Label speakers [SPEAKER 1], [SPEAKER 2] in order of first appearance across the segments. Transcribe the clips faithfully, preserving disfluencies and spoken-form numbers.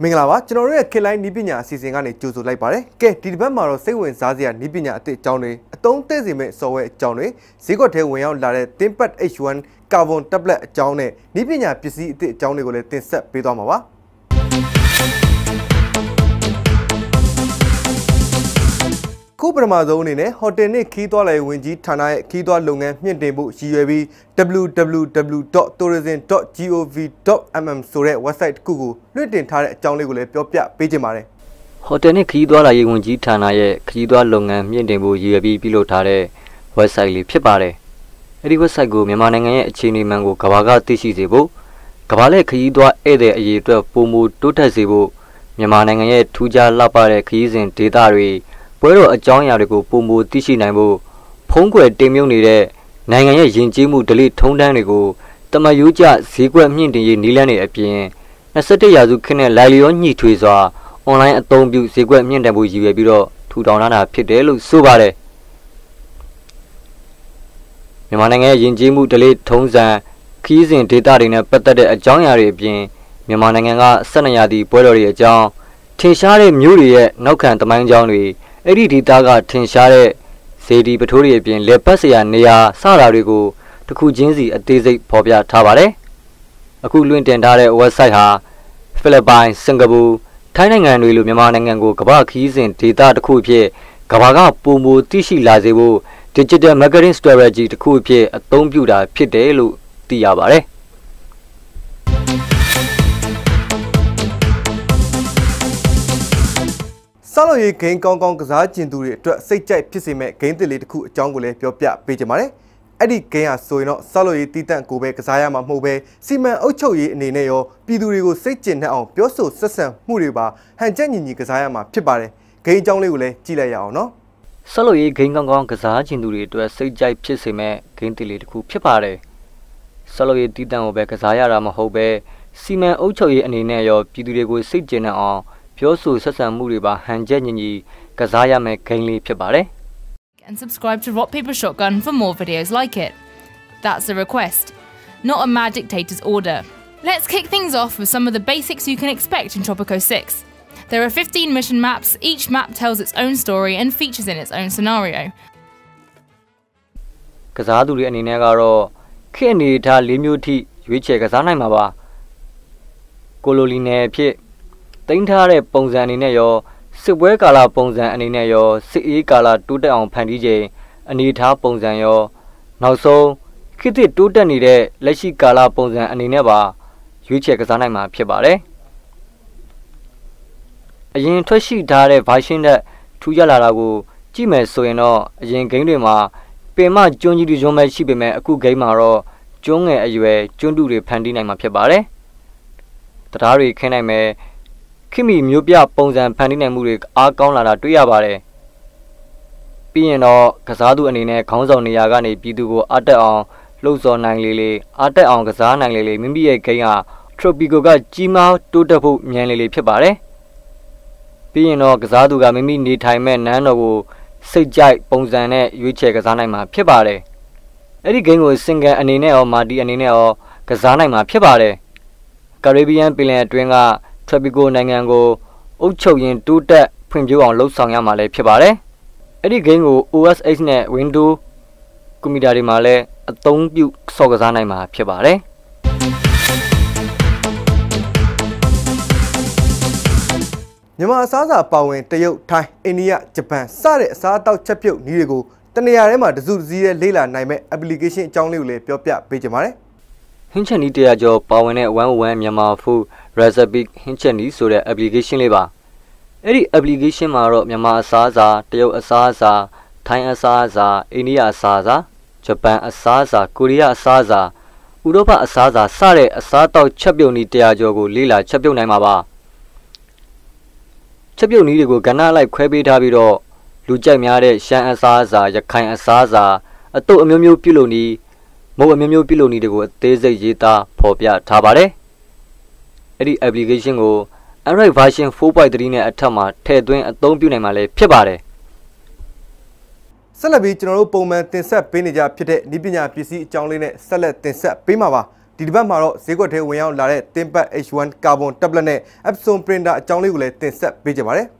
[SPEAKER 1] မင်္ဂလာပါကျွန်တော်တို့ရဲ့ခေတ်လိုင်းနီးပညာအစီအစဉ်ကနေကြိုဆိုလိုက်ပါတယ်ကဲဒီတစ်ပတ်မှာတော့စိတ်ဝင်စားစရာနီးပညာအသစ်အကြောင်းတွေအသုံးသင့်စေမယ့် software အကြောင်းတွေဈေးကွက်ထဲဝင်ရောက်လာတဲ့ ThinkPad H one Carbon Tablet အကြောင်းနဲ့နီးပညာပစ္စည်းအသစ်အကြောင်းတွေကိုလည်းတင်ဆက်ပေးသွားမှာပါခုပထမဆုံးအနေနဲ့ဟိုတယ်နဲ့ခီးသွားလေဝင်ကြီးဌာနရဲ့ခီးသွားလုပ်ငန်းမြင့်တင်ဖို့ရည်ရွယ်ပြီး w w w dot tourism dot gov dot m m ဆိုတဲ့ website တစ်ခုကိုလွှင့်တင်ထားတဲ့အကြောင်းလေးကိုလည်းပြောပြပေးချင်ပါတယ်
[SPEAKER 2] ဟိုတယ်နဲ့ခီးသွားလာရေးဝင်ကြီးဌာနရဲ့ခီးသွားလုပ်ငန်းမြင့်တင်ဖို့ရည်ရွယ်ပြီးပြုလုပ်ထားတဲ့ website လေးဖြစ်ပါတယ်အဲဒီ website ကိုမြန်မာနိုင်ငံရဲ့အခြေအနေမှန်ကိုကမ္ဘာကသိရှိစေဖို့ကမ္ဘာလက်ခီးသွားဧည့်သည်အရေးအတွက်ပုံမူတိုးတက်စေဖို့မြန်မာနိုင်ငံရဲ့ထူးခြားလှပတဲ့ခရီးစဉ်ဒေသတွေပွဲတော်အကြောင်းအရာတွေကိုပုံမူသိရှိနိုင်ဖို့ဖုံးကွယ်တင်မြုပ်နေတဲ့နိုင်ငံရဲ့ယဉ်ကျေးမှုဓလေ့ထုံးတမ်းတွေကိုတမယိုးကျဈေးကွက်မြင့်တင်ရေးနည်းလမ်းတွေအပြင်၂၁ရာစုခေတ်နဲ့လိုက်လျောညှိထွေစွာအွန်လိုင်းအသုံးပြုဈေးကွက်မြင့်တင်ဖို့ရည်ရွယ်ပြီးတော့ထူထောင်ထားတာဖြစ်တယ်လို့ဆိုပါတယ်မြန်မာနိုင်ငံရဲ့ယဉ်ကျေးမှုဓလေ့ထုံးစံခရီးစဉ်ဒေသတွေနဲ့ပတ်သက်တဲ့အကြောင်းအရာတွေအပြင်မြန်မာနိုင်ငံက၁၂ရာသီပွဲတော်တွေအကြောင်းထင်ရှားတဲ့မြို့တွေရဲ့နောက်ခံသမိုင်းကြောင်းတွေအဲ့ဒီဒေသကထင်ရှားတဲ့ဇေဒီပထိုးတွေအပြင်လက်ပတ်စရာနေရာစတာတွေကိုတစ်ခုချင်းစီအသေးစိတ်ဖော်ပြထားပါတယ်အခုလွှင့်တင်ထားတဲ့ website ဟာဖိလစ်ပိုင်စင်ကာပူထိုင်းနိုင်ငံတွေလိုမြန်မာနိုင်ငံကိုကမ္ဘာခရီးစဉ်ဒေသတစ်ခုအဖြစ်ကမ္ဘာကပုံမူသိရှိလာစေဖို့ digital marketing strategy တစ်ခုအဖြစ်အသုံးပြုတာဖြစ်တယ်လို့သိရပါတယ်
[SPEAKER 1] ဆောက်လုပ်ရေးဂိမ်းကောင်းကောင်းကစားကျင်သူတွေအတွက်စိတ်ကြိုက်ဖြစ်စေမဲ့ဂိမ်းသစ်လေးတစ်ခုအကြောင်းကိုလည်းပြောပြပေးချင်ပါတယ်အဲ့ဒီဂိမ်းဟာဆိုရင်တော့ဆောက်လုပ်ရေးတည်တံ့ကိုပဲကစားရမှာမဟုတ်ပဲစီမံအုပ်ချုပ်ရေးအနေနဲ့ရောပြည်သူတွေကိုစိတ်ကျဉ်နှံ့အောင်ပြောဆိုဆက်ဆံမှုတွေပါဟန်ချက်ညီညီကစားရမှာဖြစ်ပါတယ်ဂိမ်းအကြောင်းလေးကိုလည်းကြည့်လိုက်ရအောင်နော်
[SPEAKER 2] ဆောက်လုပ်ရေးဂိမ်းကောင်းကောင်းကစားကျင်သူတွေအတွက်စိတ်ကြိုက်ဖြစ်စေမဲ့ဂိမ်းသစ်လေးတစ်ခုဖြစ်ပါတယ်ဆောက်လုပ်ရေးတည်တံ့ကိုပဲကစားရတာမဟုတ်ပဲစီမံအုပ်ချုပ်ရေးအနေနဲ့ရောပြည်သူတွေကိုစိတ်ကျဉ်နှံ့အောင်ပြောဆိုဆက်ဆံမှုတွေပါဟန်ချက်ညီညီကစားရမယ့်ဂိမ်းလေးဖြစ်ပါတယ်
[SPEAKER 3] And subscribe to Rock Paper Shotgun for more videos like it. That's a request, not a mad dictator's order. Let's kick things off with some of the basics you can expect in Tropico six. There are fifteen mission maps, each map tells its own story and features in its own scenario.
[SPEAKER 2] ကစားသူတွေအနေနဲ့ကတော့ခေတ်အနေထား၄မျိုးထိရွေးချယ်ကစားနိုင်မှာပါကိုလိုလီနယ်ဖြစ်တင်ထားတဲ့ပုံစံအနေနဲ့ရောစစ်ပွဲကာလပုံစံအနေနဲ့ရောစစ်အေးကာလတိုးတက်အောင်ဖန်တီးခြင်းအနေထားပုံစံရောနောက်ဆုံးခေတ်သစ်တိုးတက်နေတဲ့လက်ရှိကာလပုံစံအနေနဲ့ပါရွေးချယ်ကစားနိုင်မှာဖြစ်ပါတယ်အရင်ထွက်ရှိထားတဲ့ version နဲ့ထူးခြားလာတာကိုကြည့်မယ်ဆိုရင်တော့အရင် game တွေမှာပင်မကျွန်းကြီးတွေကျွန်းပဲရှိပေမဲ့အခု game မှာတော့ကျွန်းငယ်အရွယ်ကျွန်းတူတွေဖန်တီးနိုင်မှာဖြစ်ပါတယ်တရားတွေခင်းနိုင်မယ်ခိမီမျိုးပြပုံစံဖန်တီးနိုင်မှုတွေအားကောင်းလာတာတွေ့ရပါတယ်ပြီးရင်တော့ကစားသူအနေနဲ့ခေါင်းဆောင်နေရာကနေပြည်သူကိုအားတက်အောင်လှုပ်ဆော်နိုင်လေလေအားတက်အောင်ကစားနိုင်လေလေမိမိရဲ့ဂိမ်းဟာ Tropico ကကြီးမားတိုးတက်ဖို့မြန်လေလေဖြစ်ပါတယ်ပြီးရင်တော့ကစားသူကမိမိနေထိုင်မဲ့နန်းတော်ကိုစိတ်ကြိုက်ပုံစံနဲ့ရွေးချယ်ကစားနိုင်မှာဖြစ်ပါတယ်အဲ့ဒီဂိမ်းကို single အနေနဲ့ရောမာတီအနေနဲ့ရောကစားနိုင်မှာဖြစ်ပါတယ် Caribbean ပင်လယ်အတွင်းကTropico နိုင်ငံကိုအုပ်ချုပ်ရင်တိုးတက်ဖွံ့ဖြိုးအောင်လှုပ်ဆောင်ရမှာလည်းဖြစ်ပါတယ်။အဲ့ဒီ game ကို O S X နဲ့ Windows ကွန်ပျူတာတွေမှာလည်းအသုံးပြုဆော့ကစားနိုင်မှာဖြစ်ပါတယ်။
[SPEAKER 1] မြန်မာအစားအစာပါဝင်တရုတ်ထိုင်းအိန္ဒိယဂျပန်စတဲ့အစားအသောက်ချက်ပြုတ်နည်းတွေကိုတနေရာထဲမှာတစုတစည်းနဲ့လေ့လာနိုင်မဲ့ application အကြောင်းလေးကိုလည်းပြောပြပေးချင်ပါတယ်
[SPEAKER 2] ဟင်းချက်နီးတရားကျော်ပါဝင်တဲ့one oh oneမြန်မာ food recipe ဟင်းချက်နီးဆိုတဲ့ application လေးပါအဲ့ဒီ application မှာတော့မြန်မာအစားအစာတရုတ်အစားအစာထိုင်းအစားအစာအိန္ဒိယအစားအစာဂျပန်အစားအစာကိုရီးယားအစားအစာဥရောပအစားအစာစတဲ့အစားအသောက်ချက်ပြုတ်နည်းတရားကျော်ကိုလေ့လာချက်ပြုတ်နိုင်မှာပါချက်ပြုတ်နည်းတွေကိုကဏ္ဍလိုက်ခွဲပေးထားပြီးတော့လူကြိုက်များတဲ့ရှမ်းအစားအစာရခိုင်အစားအစာအတုပ်အမျိုးမျိုးပြုလုပ်နည်းမဟုတ်အမျိုးမျိုးပြုလုပ်နည်းတွေကိုအသေးစိတ်ရေးသားဖော်ပြထားပါတယ်အဲ့ဒီ application ကို Android version four point three နဲ့အထက်မှာထည့်သွင်းအသုံးပြုနိုင်မှာလည်းဖြစ်ပါတယ်
[SPEAKER 1] ဆက်လက်ပြီးကျွန်တော်တို့ပုံမှန်တင်ဆက်ပေးနေကြဖြစ်တဲ့နည်းပညာပစ္စည်းအကြောင်းလေးနဲ့ဆက်လက်တင်ဆက်ပေးမှာပါဒီတစ်ပတ်မှာတော့ဈေးကွက်ထဲဝင်ရောက်လာတဲ့ ThinkPad H one Carbon Tablet နဲ့ Epson Printer အကြောင်းလေးကိုလည်းတင်ဆက်ပေးကြပါမယ်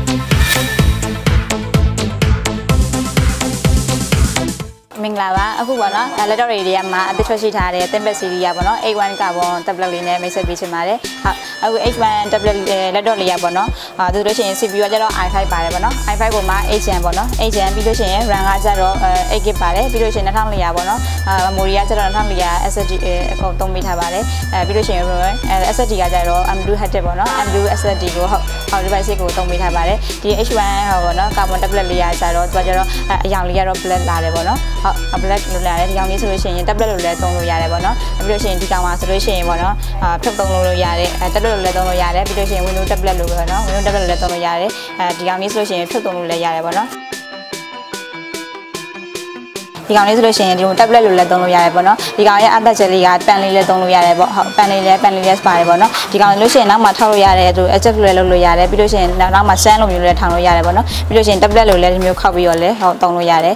[SPEAKER 4] မင်္ဂလာပါအခုပေါ့နော်လက်တော့တွေမှာအသစ်ထွက်ရှိထားတဲ့ ThinkPad series ပေါ့နော် H one Carbon Tablet လေးနဲ့မိတ်ဆက်ပေးချင်ပါတယ်ဟုတ်အခု H one Tablet လက်တော့လေးရပေါ့နော်အဲဒါဆိုလို့ရှိရင် C P U ကကျတော့ i five ပါတယ်ပေါ့နော် i five ပေါ်မှာ eight gen ပေါ့နော် eight gen ပြီးလို့ရှိရင် RAM ကကျတော့ eight gig ပါတယ်ပြီးလို့ရှိရင်two thousand four hundredပေါ့နော်အဲ memory ကကျတော့two thousand four hundred S S D အကုန်သုံးပေးထားပါတယ်အဲပြီးလို့ရှိရင် S S D ကကျတော့ M two Haptic ပေါ့နော် M two S S D ကိုဟုတ်ဟော device ကိုသုံးပေးထားပါတယ်ဒီ H one ဟောပေါ့နော် Carbon Tablet လေးရကျတော့သူကကျတော့အရောင်လေးကတော့ black လာတယ်ပေါ့နော်ဟုတ် black လို့လာတယ်ဒီကောင်လေးဆိုလို့ရှိရင် tablet လို့လည်းသုံးလို့ရတယ်ပေါ့နော်ပြီးလို့ရှိရင်ဒီကောင်မှာဆိုလို့ရှိရင်ပေါ့နော်အာဖြုတ်သုံးလို့ရတယ်အဲ tablet လို့လည်းသုံးလို့ရတယ်ပြီးလို့ရှိရင် Windows tablet လို့ပဲနော် Windows tablet လို့လည်းသုံးလို့ရတယ်အဲဒီကောင်လေးဆိုလို့ရှိရင်ဖြုတ်သုံးလို့လည်းရတယ်ပေါ့နော်ဒီကောင်လေးဆိုလို့ရှိရင်ဒီ tablet လို့လည်းသုံးလို့ရတယ်ပေါ့နော်ဒီကောင်ရဲ့အသက်ချက်လေးက pen လေးလည်းသုံးလို့ရတယ်ပေါ့ဟုတ် pen လေးလည်း pen လေးလည်းပါတယ်ပေါ့နော်ဒီကောင်လို့ရှိရင်နောက်မှထောက်လို့ရတယ်သူ adjust လည်းလုပ်လို့ရတယ်ပြီးလို့ရှိရင်နောက်မှ stand လို့မျိုးလည်းထောင်လို့ရတယ်ပေါ့နော်ပြီးလို့ရှိရင် tablet လို့လည်းဒီမျိုးခောက်ပြီးတော့လည်းဟုတ်သုံးလို့ရတယ်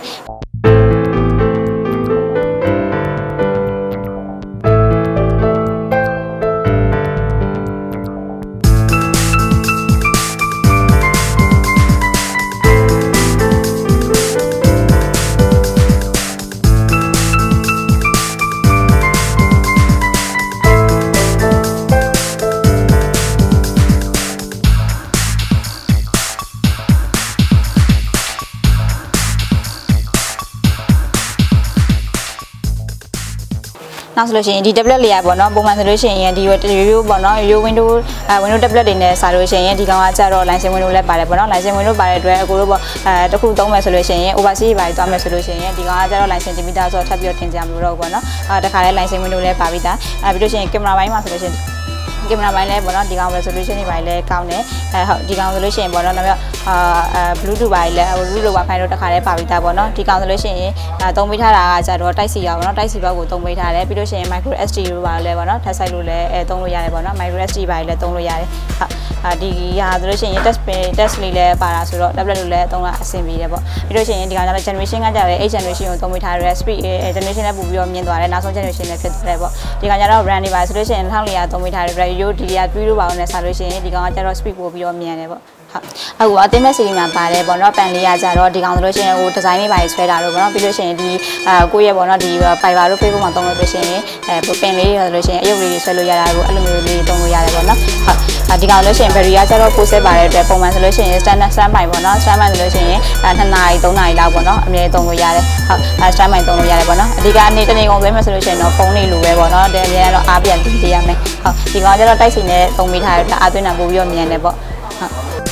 [SPEAKER 4] နောက်ဆိုလို့ရှိရင်ဒီ tablet လေးရပေါ့နော်ပုံမှန်ဆိုလို့ရှိရင်ဒီရိုးရိုးပေါ့နော်ရိုး Windows အဲ Windows tablet တွေနဲ့စာလို့ရှိရင်ဒီကောင်ကကျတော့ license Windows လည်းပါတယ်ပေါ့နော် license Windows ပါတဲ့အတွက်အကိုတို့ပေါ့အဲတစ်ခုသုံးမယ်ဆိုလို့ရှိရင် overseas ပါသွားမယ်ဆိုလို့ရှိရင်ဒီကောင်ကကျတော့ license တင်ပြီးသားဆိုတော့ထပ်ပြီးတော့တင်ကြမလို့တော့ဘူးပေါ့နော်အဲတခါလဲ license Windows လည်းပါပြီးသားအဲပြီးလို့ရှိရင် camera ဘိုင်းမှာဆိုလို့ရှိရင်ကင်မရာပိုင်းလဲပေါ့နော်ဒီကောင် resolution တွေပိုင်းလဲကောင်းတယ်အဲဟုတ်ဒီကောင်ဆိုလို့ရှိရင်ပေါ့နော်နောက်ပြီးအာအဲ Bluetooth ပိုင်းလဲ Bluetooth Wi-Fi တို့တစ်ခါလဲပါပြီးသားပေါ့နော်ဒီကောင်ဆိုလို့ရှိရင်အဲသုံးပေးထားတာကကြတော့ Type C ရောပေါ့နော် Type C ဘောက်ကိုသုံးပေးထားတယ်ပြီးလို့ရှိရင် micro S D တို့ပါလဲပေါ့နော်ထပ်ဆိုင်လို့လဲအဲသုံးလို့ရတယ်ပေါ့နော် micro S D ပိုင်းလဲသုံးလို့ရတယ်ဟုတ်အဲဒီဟာဆိုလို့ရှိရင် test test လေးလဲပါတာဆိုတော့ tablet လို့လဲသုံးတာအဆင်ပြေတယ်ပေါ့ပြီးလို့ရှိရင်ဒီကောင်ကျတော့ generation ကကြတယ် eight generation ကိုသုံးပေးထားတယ် speed generation လဲပို့ပြီးတော့မြင်သွားတယ်နောက်ဆုံး generation လဲဖြစ်သွားတယ်ပေါ့ဒီကောင်ကျတော့ brand တွေပါဆိုလို့ရှိရင်two thousand four hundredသုံးပေးထားတယ် radio ဒီကပြီးလို့ပါအောင်နဲ့ဆိုလို့ရှိရင်ဒီကောင်ကကျတော့ speed ပို့ပြီးတော့မြင်တယ်ပေါ့အခုအသိမဲ့စီမှာပါတယ်ပေါ့နော်ပန်လေးရကြတော့ဒီကောင်ဆိုလို့ရှိရင်ဟိုဒီဇိုင်းလေးပါဆွဲတာတော့ပေါ့နော်ပြီးလို့ရှိရင်ဒီအာကိုယ့်ရဲ့ပေါ့နော်ဒီ Fiverr တို့ Facebook မှာသုံးလို့ရှိရင်အဲပင်လေးဆိုလို့ရှိရင်အယုတ်လေးတွေဆွဲလို့ရတာကိုအဲ့လိုမျိုးလေးသုံးလို့ရတယ်ပေါ့နော်ဟုတ်ဒီကောင်လို့ရှိရင် battery ကကျတော့ကိုယ်ဆက်ပါတဲ့အတွက်ပုံမှန်ဆိုလို့ရှိရင် standard standby ပေါ့နော် standby ဆိုလို့ရှိရင်အဲtwoနာရီthreeနာရီလောက်ပေါ့နော်အမြဲသုံးလို့ရတယ်ဟုတ်အဲ standby သုံးလို့ရတယ်ပေါ့နော်အဓိကနေတနေကုန်သွင်းမယ်ဆိုလို့ရှိရင်တော့ဖုန်းလေးလိုပဲပေါ့နော်တဲ့အမြဲတော့အားပြန်တင်ပေးရမယ်ဟုတ်ဒီကောင်ကျတော့တိုက်စီနဲ့သုံးပေးထားတဲ့အားသွင်းတာပို့ပြီးတော့မြန်တယ်ပေါ့ဟုတ်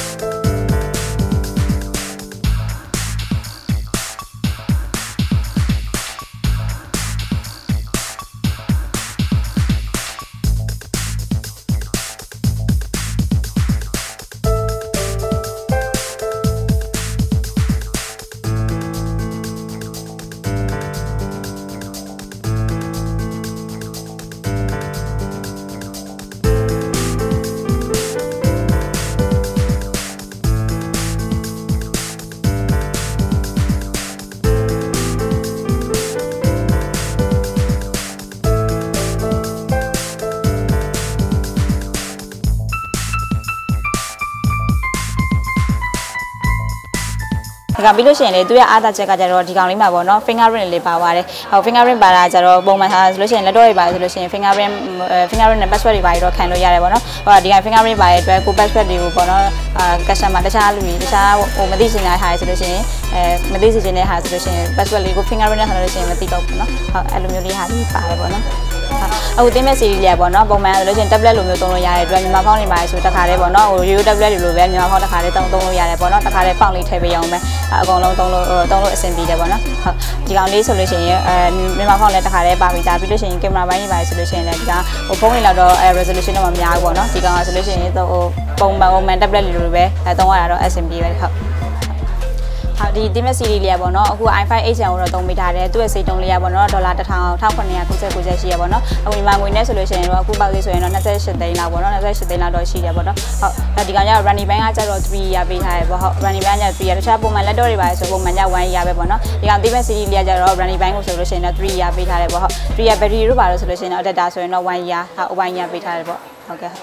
[SPEAKER 4] ကပြီးလို့ရှိရင်လေသူရဲ့အားသာချက်ကကြတော့ဒီကောင်လေးမှာပေါ့နော် fingerprint လေးပါသွားတယ်ဟို fingerprint ပါတာကြတော့ပုံမှန်ထားဆိုလို့ရှိရင်လက်တော့တွေပါဆိုလို့ရှိရင် fingerprint fingerprint နဲ့ password တွေပါတော့ခံလို့ရတယ်ပေါ့နော်ဟိုဒီက fingerprint ပါတဲ့အတွက်ကို password တွေကိုပေါ့နော်အာ customer တခြားလူတွေတခြားဟိုမသိချင်တဲ့ဟာဆိုလို့ရှိရင်အဲမသိချင်တဲ့ဟာဆိုလို့ရှိရင် password လေးကို fingerprint နဲ့ထားလို့ရှိရင်မသိတော့ဘူးနော်ဟုတ်အဲ့လိုမျိုးလေးဟာလေးပါတယ်ပေါ့နော်အခုသိမဲ့ series လေးပေါ့နော်ပုံမှန်ဆိုလို့ရှိရင် tablet လိုမျိုးသုံးလို့ရတဲ့အတွက်မြန်မာဖောင်းနေပါဆိုတခါလေးပေါ့နော်ဟို ရိုးရိုး tablet တွေလိုပဲမြန်မာဖောင်းတခါလေးသုံးသုံးလို့ရတယ်ပေါ့နော်တခါလေးဖောင်းလေးထည့်ပေးအောင်ပဲအကုန်လုံးသုံးလို့သုံးလို့အဆင်ပြေတယ်ပေါ့နော်ဟုတ်ဒီကောင်လေးဆိုလို့ရှိရင်အဲမြန်မာဖောင်းလည်းတခါလေးပါပြီးသားပြီးလို့ရှိရင်ကင်မရာဘိုင်းတွေပါဆိုလို့ရှိရင်လည်းဒီကဟိုဖုန်းတွေလောက်တော့အဲ resolution တော့မများဘူးပေါ့နော်ဒီကောင်ကဆိုလို့ရှိရင်ဟိုပုံမှန်ပုံမှန် tablet တွေလိုပဲအဲသုံးရတာတော့အဆင်ပြေပဲဟုတ်ဟာဒီ Dimmed series လေးရပေါ့နော်အခု i five H ကိုတော့သုံးပေးထားတယ်သူ့ရဲ့စိတ်တုံးလေးရပေါ့နော်ဒေါ်လာတစ်ထောင်တစ်ခုနှစ်ရာ၉၉ရှိရပေါ့နော်အခုမြန်မာငွေနဲ့ဆိုလို့ရှိရင်တော့အခုပေါက်လေးဆိုရင်တော့၂၈သိန်းလောက်ပေါ့နော်၂၈သိန်းလောက်တော့ရှိတယ်ပေါ့နော်ဟုတ်ဒီကောင်ကျတော့ running bank ကကျတော့three year ပေးထားတယ်ပေါ့ဟုတ် running bank ကthree year တခြားပုံမှန်လက်တော့တွေပါဆိုပုံမှန်ကျone year ပဲပေါ့နော်ဒီကောင် Dimmed series လေးကကျတော့ running bank ကိုဆိုလို့ရှိရင်တော့three year ပေးထားတယ်ပေါ့ဟုတ်three year battery တို့ပါလို့ဆိုလို့ရှိရင်တော့ adapter ဆိုရင်တော့one year ဟုတ်one year ပေးထားတယ်ပေါ့ဟုတ်ကဲ့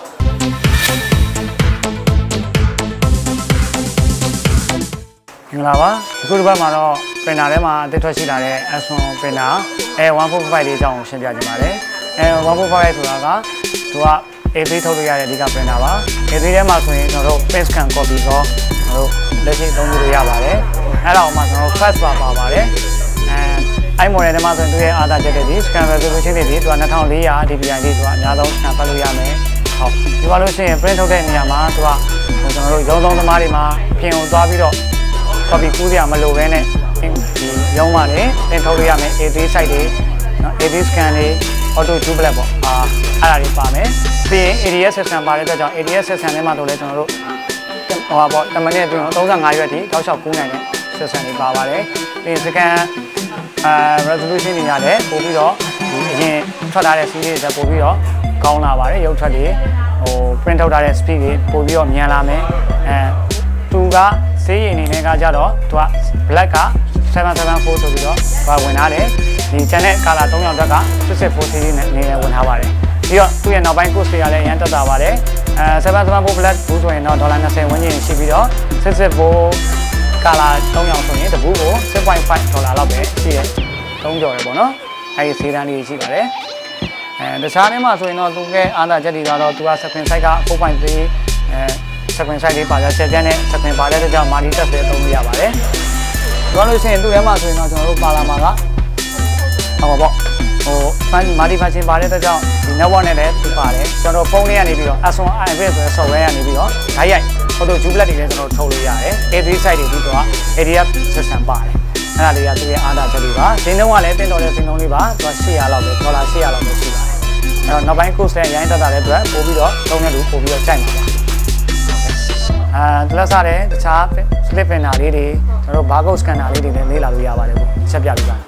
[SPEAKER 5] မင်္ဂလာပါဒီခုတစ်ပတ်မှာတော့ printer ထဲမှာအသစ်ထွက်ရှိလာတဲ့ S one printer အဲone four fiveလေးအကြောင်းကိုရှင်းပြချင်ပါတယ်အဲone four fiveဆိုတာကသူက A three ထုတ်လို့ရတဲ့အဓိက printer ပါ A three ထဲမှာဆိုရင်ကျွန်တော်တို့ print scan copy တော့ကျွန်တော်တို့လက်ရှိသုံးလို့ရပါတယ်အဲ့ဒါအောင်မှကျွန်တော်တို့ fast ပါပါပါတယ်အဲအဲ့ model ထဲမှာဆိုရင်သူရဲ့အားသာချက်တွေဒီ scan resolution တွေဒီသူကtwo thousand four hundred D P I လေးသူကအများဆုံး scan ဖတ်လို့ရမယ်ဟုတ်ဒီပါလို့ရှိရင် print ထုတ်တဲ့နေရာမှာသူကကျွန်တော်တို့ရုံးသုံးသမားတွေမှာပြင်ကိုသွားပြီးတော့copy ကူးရမလို့ပဲနဲ့ဒီရုံးပါတယ်တင်ထုတ်လို့ရမယ် A three site တွေနော် A three scan တွေ auto duplicate ပေါ့အာအဲ့ဒါတွေပါမယ်ပြီးရင် A D S system ပါတဲ့အတွက်ကြောင့် A D S system ထဲမှာတော့လဲကျွန်တော်တို့ဟိုပါပေါ့တစ်မိနစ်အတွင်းthirty-fiveရွက်ထိတောက်လျှောက်ကူးနိုင်တဲ့ system တွေပါပါတယ်ပြီးရင် scan အာ resolution တွေရတယ်ပို့ပြီးတော့ဒီအရင်ထွက်လာတဲ့ series တွေပို့ပြီးတော့ကောင်းလာပါတယ်ရုပ်ထွက်တွေဟို print ထုတ်ထားတဲ့ speed တွေပို့ပြီးတော့မြန်လာမယ်အဲသူကဆေးရည်အနေနဲ့ကကြတော့သူက black ကseven seven fourဆိုပြီးတော့သူကဝင်ထားတယ်ဒီ channel color သုံးရောင်တက်ကsix six four ဆေးရည်နဲ့အနေနဲ့ဝင်ထားပါတယ်ပြီးတော့သူ့ရဲ့နောက်ပိုင်း cost တွေကလည်းအရင်တက်တာပါတယ်အဲseven seven four black ဘူးဆိုရင်တော့ဒေါ်လာtwentyဝန်းကျင်ရှိပြီးတော့six six four color သုံးရောင်ဆိုရင်တဘူးကိုsix point fiveဒေါ်လာလောက်ပဲရှိတယ်သုံးကြော်တယ်ပေါ့နော်အဲဒီဆေးတန်းလေးရှိပါတယ်အဲတခြားထဲမှာဆိုရင်တော့သူကအားသာချက်တွေကတော့သူက screen size ကfour point three အဲ screen size လေးပါကြချက်ပြန်းနဲ့ screen ပါတဲ့အတွက်ကြောင့် multi touch လေးသုံးလို့ရပါတယ်။ပြောလို့ရှိရင်သူ့ထဲမှာဆိုရင်တော့ကျွန်တော်တို့ပါလာမှာကဟောပါပေါ့ဟို multi function ပါတဲ့အတွက်ကြောင့်ဒီ network နဲ့လည်းသူပါတယ်ကျွန်တော်ဖုန်းလေးကနေပြီးတော့ S one I F ဆိုတဲ့ software ကနေပြီးတော့ဓာတ်ရိုက် auto duplicate တွေလည်းကျွန်တော်ထုတ်လို့ရတယ်။ A three site တွေပြီးတော့ A D F system ပါတယ်။အဲ့ဒါလေးကသူ့ရဲ့အားသာချက်တွေပါ။ဈေးနှုန်းကလည်းတင်တော်တဲ့ဈေးနှုန်းလေးပါ။သူကeight hundredလောက်ပဲဒေါ်လာeight hundredလောက်ပဲရှိပါတယ်။အဲ့တော့နောက်ပိုင်း cost နဲ့ရိုင်းတက်တာတဲ့အတွက်ပို့ပြီးတော့သုံးတဲ့လူပို့ပြီးတော့ကြိုက်မှာပါ။အာတလက်စားတဲ့တခြား slip printer လေးတွေကျွန်တော်တို့ barcode scanner လေးတွေလည်းလေ့လာလို့ရပါတယ်ကိုချက်ပြပြပါ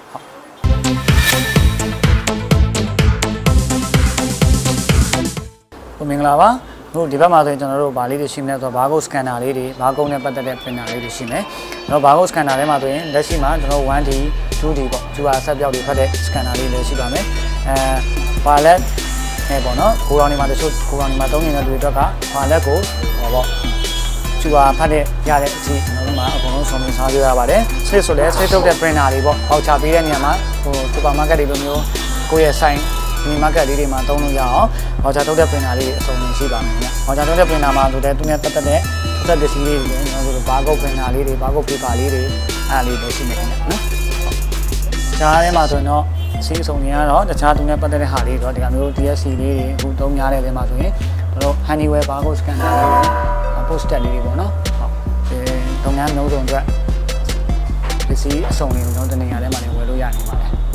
[SPEAKER 5] ဟုတ်မင်္ဂလာပါတို့ဒီဘက်မှာဆိုရင်ကျွန်တော်တို့ဗာလေးတွေရှိမယ်ဆိုတော့ barcode scanner လေးတွေ barcode နဲ့ပတ်သက်တဲ့ printer လေးတွေရှိမယ်ကျွန်တော် barcode scanner ထဲမှာဆိုရင်လက်ရှိမှာကျွန်တော် one D two D ပေါ့ Q R ဆက်ပြောက်တွေဖတ်တဲ့ scanner လေးလည်းရှိပါမယ်အဲဘာလက်နဲ့ပေါ့နော်ကိုရောင်နေမှာတချို့ကိုရောင်နေမှာသုံးနေတဲ့လူတွေအတွက်ကဘာလက်ကိုဟောပေါ့ကျူပါဖတ်တဲ့ရတဲ့အထိကျွန်တော်တို့မှာအကုန်လုံးဆုံးဖြတ်ထားကြရပါတယ်။ Switch ဆိုလဲ Switch ထုတ်တဲ့ printer တွေပေါ့။ပေါက်ချပေးတဲ့နေရာမှာဟို supermarket တွေလိုမျိုးကိုယ့်ရဲ့ sign mini market လေးတွေမှာသုံးလို့ရအောင်ပေါက်ချထုတ်တဲ့ printer လေးတွေအစုံနေရှိပါမယ်ခင်ဗျ။ပေါက်ချထုတ်တဲ့ printer မှာဆိုတဲ့သူနဲ့ပတ်သက်တဲ့သက်ပစ္စည်းလေးတွေကျွန်တော်တို့ barcode printer လေးတွေ barcode paper လေးတွေအားလေးတွေရှိနေခင်ဗျနော်။ကြားထဲမှာဆိုရင်တော့စီးအစုံနေရတော့တခြားသူနဲ့ပတ်သက်တဲ့ဟာလေးတော့ဒီကမျိုး D S C လေးတွေအခုသုံးများတဲ့နေရာမှာဆိုရင်တို့ Honeywell barcode scanner လေးတွေposter လေးတွေပေါ့နော်ဟုတ်ဒီလုပ်ငန်းနှုံးစုံအတွက်ပစ္စည်းအစုံလေးကျွန်တော်တနေရာထဲမှာလည်းဝယ်လို့ရနေပါတယ်